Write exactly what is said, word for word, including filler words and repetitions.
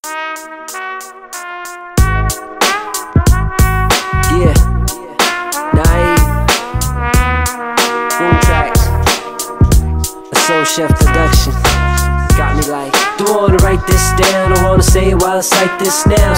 Yeah, naive, boom tracks, a soul chef production. Got me like, don't wanna write this down, don't wanna say it while I cite this now.